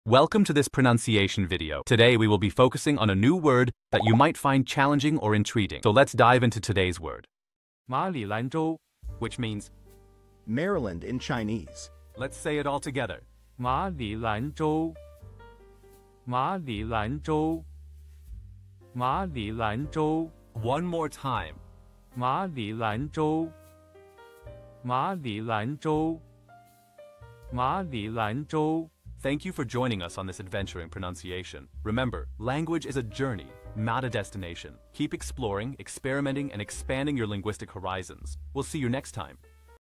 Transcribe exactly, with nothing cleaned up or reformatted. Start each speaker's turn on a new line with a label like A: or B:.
A: Welcome to this pronunciation video. Today we will be focusing on a new word that you might find challenging or intriguing. So let's dive into today's word.
B: 马里兰州
A: Which means,
C: Maryland in Chinese.
A: let's say it all together.
B: 马里兰州马里兰州马里兰州
A: One more time.
B: 马里兰州马里兰州马里兰州
A: Thank you for joining us on this adventure in pronunciation. Remember, language is a journey, not a destination. Keep exploring, experimenting, and expanding your linguistic horizons. We'll see you next time.